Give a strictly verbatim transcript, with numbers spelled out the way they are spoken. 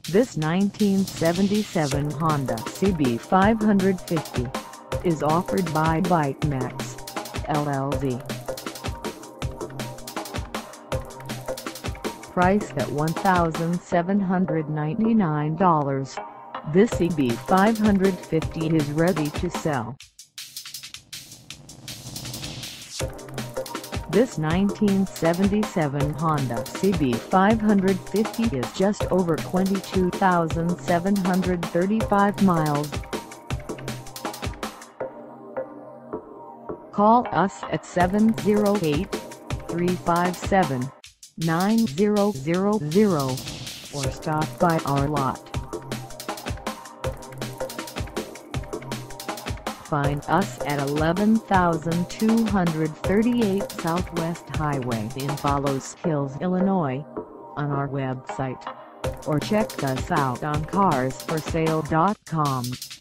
This nineteen seventy-seven Honda C B five fifty is offered by BIKEMAX, L L C. Priced at one thousand seven hundred ninety-nine dollars, this C B five fifty is ready to sell. This nineteen seventy-seven Honda C B five fifty is just over twenty-two thousand seven hundred thirty-five miles. Call us at seven oh eight, three five seven, nine zero zero zero or stop by our lot. Find us at eleven thousand two hundred thirty-eight Southwest Highway in Palos Hills, Illinois, on our website, or check us out on cars for sale dot com.